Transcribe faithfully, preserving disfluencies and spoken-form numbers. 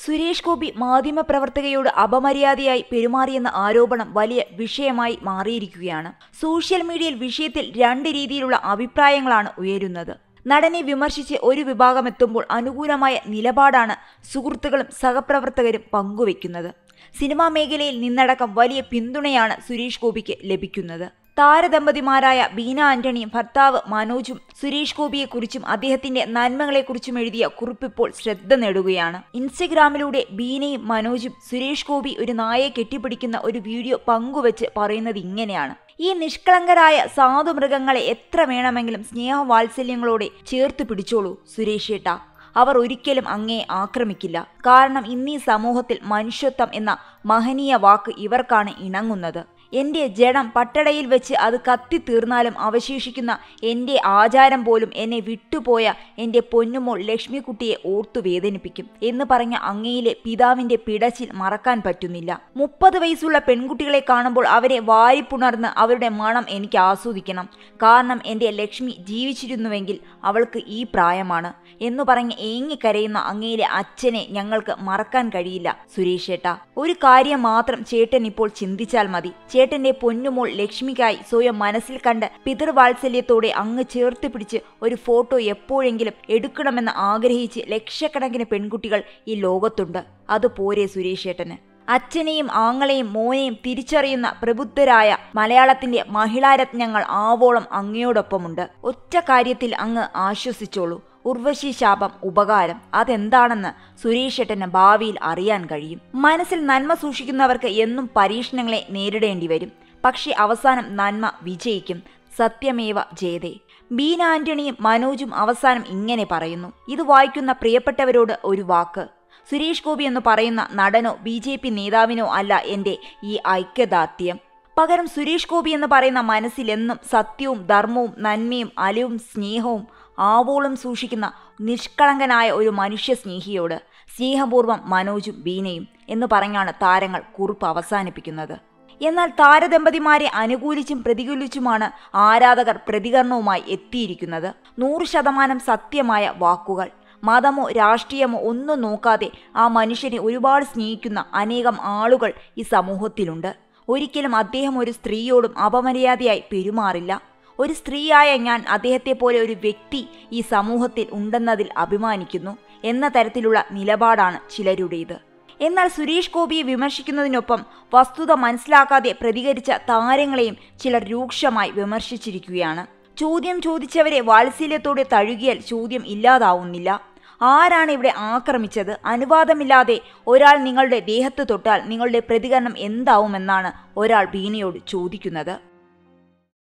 സുരേഷ് ഗോപി മാധ്യമപ്രവർത്തകയോട് അപമര്യാദയായി പെരുമാറിയെന്ന ആരോപണം വലിയ വിഷയമായി മാറിയിരിക്കുകയാണ്. സോഷ്യൽ മീഡിയയിൽ വിഷയത്തിൽ രണ്ട് രീതിയിലുള്ള അഭിപ്രായങ്ങളാണ് ഉയരുന്നത്. നടനെ വിമർശിച്ച് ഒരു വിഭാഗം എത്തുമ്പോൾ അനുകൂലമായ നിലപാടാണ് സുഹൃത്തുക്കളും സഹപ്രവർത്തകരും പങ്കുവയ്ക്കുന്നത്. സിനിമാ മേഖലയിൽ നിന്നടക്കം വലിയ പിന്തുണയാണ് സുരേഷ് ഗോപിക്ക് ലഭിക്കുന്നത്. താരദമ്പതിമാരായ ബീന ആന്റണിയും ഭർത്താവ് മനോജും സുരേഷ് ഗോപിയെക്കുറിച്ചും അദ്ദേഹത്തിന്റെ നന്മകളെക്കുറിച്ചും എഴുതിയ കുറിപ്പിപ്പോൾ ശ്രദ്ധ നേടുകയാണ്. ഇൻസ്റ്റഗ്രാമിലൂടെ ബീനയും മനോജും സുരേഷ് ഗോപി ഒരു നായയെ കെട്ടിപ്പിടിക്കുന്ന ഒരു വീഡിയോ പങ്കുവച്ച് പറയുന്നത് ഇങ്ങനെയാണ്: ഈ നിഷ്കളങ്കരായ സാധുമൃഗങ്ങളെ എത്ര വേണമെങ്കിലും സ്നേഹവാത്സല്യങ്ങളോടെ ചേർത്ത് പിടിച്ചോളൂ സുരേഷ് ഏട്ടാ. അവർ ഒരിക്കലും അങ്ങേ ആക്രമിക്കില്ല. കാരണം ഇന്നീ സമൂഹത്തിൽ മനുഷ്യത്വം എന്ന മഹനീയ വാക്ക് ഇവർക്കാണ് ഇണങ്ങുന്നത്. എൻ്റെ ജഡം പട്ടടയിൽ വെച്ച് അത് കത്തിത്തീർന്നാലും അവശേഷിക്കുന്ന എൻ്റെ ആചാരം പോലും എന്നെ വിട്ടുപോയ എൻ്റെ പൊന്നുമോൾ ലക്ഷ്മിക്കുട്ടിയെ ഓർത്തു വേദനിപ്പിക്കും എന്ന് പറഞ്ഞ അങ്ങയിലെ പിതാവിൻ്റെ പിടച്ചിൽ മറക്കാൻ പറ്റുന്നില്ല. മുപ്പത് വയസ്സുള്ള പെൺകുട്ടികളെ കാണുമ്പോൾ അവരെ വാരിപ്പുണർന്ന് അവരുടെ മണം എനിക്ക് ആസ്വദിക്കണം. കാരണം എൻ്റെ ലക്ഷ്മി ജീവിച്ചിരുന്നുവെങ്കിൽ അവൾക്ക് ഈ പ്രായമാണ് എന്ന് പറഞ്ഞ് ഏങ്ങിക്കരയുന്ന അങ്ങയിലെ അച്ഛനെ ഞങ്ങൾക്ക് മറക്കാൻ കഴിയില്ല സുരേഷ് ഏട്ടാ. ഒരു കാര്യം മാത്രം ചേട്ടൻ ഇപ്പോൾ ചിന്തിച്ചാൽ മതി. ചേട്ടന്റെ പൊന്നുമോൾ ലക്ഷ്മിക്കായി സ്വയം മനസ്സിൽ കണ്ട് പിതൃവാത്സല്യത്തോടെ അങ്ങ് ചേർത്ത് പിടിച്ച് ഒരു ഫോട്ടോ എപ്പോഴെങ്കിലും എടുക്കണമെന്ന് ആഗ്രഹിച്ച് ലക്ഷക്കണക്കിന് പെൺകുട്ടികൾ ഈ ലോകത്തുണ്ട്. അതുപോരെ സുരേഷ് ഏട്ടന്? അച്ഛനെയും ആങ്ങളെയും മോനെയും തിരിച്ചറിയുന്ന പ്രബുദ്ധരായ മലയാളത്തിന്റെ മഹിളാരത്നങ്ങൾ ആവോളം അങ്ങയോടൊപ്പമുണ്ട്. ഒറ്റ കാര്യത്തിൽ അങ്ങ് ആശ്വസിച്ചോളൂ. ഉർവശി ശാപം ഉപകാരം അതെന്താണെന്ന് സുരേഷ് ഏട്ടന് ഭാവിയിൽ അറിയാൻ കഴിയും. മനസ്സിൽ നന്മ സൂക്ഷിക്കുന്നവർക്ക് എന്നും പരീക്ഷണങ്ങളെ നേരിടേണ്ടി വരും. പക്ഷെ അവസാനം നന്മ വിജയിക്കും. സത്യമേവ ജയതേ. ബീന ആന്റണിയും മനോജും അവസാനം ഇങ്ങനെ പറയുന്നു. ഇത് വായിക്കുന്ന പ്രിയപ്പെട്ടവരോട് ഒരു വാക്ക്: സുരേഷ് ഗോപി എന്ന് പറയുന്ന നടനോ ബി ജെ പി നേതാവിനോ അല്ല എൻ്റെ ഈ ഐക്യദാർഢ്യം. പകരം സുരേഷ് ഗോപി എന്ന് പറയുന്ന മനസ്സിലെന്നും സത്യവും ധർമ്മവും നന്മയും അലവും സ്നേഹവും ആവോളം സൂക്ഷിക്കുന്ന നിഷ്കളങ്കനായ ഒരു മനുഷ്യ സ്നേഹിയോട്. സ്നേഹപൂർവ്വം മനോജും ബീനയും എന്ന് പറഞ്ഞാണ് താരങ്ങൾ കുറിപ്പ് അവസാനിപ്പിക്കുന്നത്. എന്നാൽ താരദമ്പതിമാരെ അനുകൂലിച്ചും പ്രതികൂലിച്ചുമാണ് ആരാധകർ പ്രതികരണവുമായി എത്തിയിരിക്കുന്നത്. നൂറ് ശതമാനം സത്യമായ വാക്കുകൾ. മതമോ രാഷ്ട്രീയമോ ഒന്നും നോക്കാതെ ആ മനുഷ്യനെ ഒരുപാട് സ്നേഹിക്കുന്ന അനേകം ആളുകൾ ഈ സമൂഹത്തിലുണ്ട്. ഒരിക്കലും അദ്ദേഹം ഒരു സ്ത്രീയോടും അപമര്യാദയായി പെരുമാറില്ല. ഒരു സ്ത്രീയായ ഞാൻ അദ്ദേഹത്തെ പോലെ ഒരു വ്യക്തി ഈ സമൂഹത്തിൽ ഉണ്ടെന്നതിൽ അഭിമാനിക്കുന്നു എന്ന തരത്തിലുള്ള നിലപാടാണ് ചിലരുടേത്. എന്നാൽ സുരേഷ് ഗോപിയെ വിമർശിക്കുന്നതിനൊപ്പം വസ്തുത മനസ്സിലാക്കാതെ പ്രതികരിച്ച താരങ്ങളെയും ചിലർ രൂക്ഷമായി വിമർശിച്ചിരിക്കുകയാണ്. ചോദ്യം ചോദിച്ചവരെ വാത്സല്യത്തോടെ തഴുകിയാൽ ചോദ്യം ഇല്ലാതാവുന്നില്ല. ആരാണ് ഇവിടെ ആക്രമിച്ചത്? അനുവാദമില്ലാതെ ഒരാൾ നിങ്ങളുടെ ദേഹത്ത് തൊട്ടാൽ നിങ്ങളുടെ പ്രതികരണം എന്താവുമെന്നാണ് ഒരാൾ ബീനയോട് ചോദിക്കുന്നത്.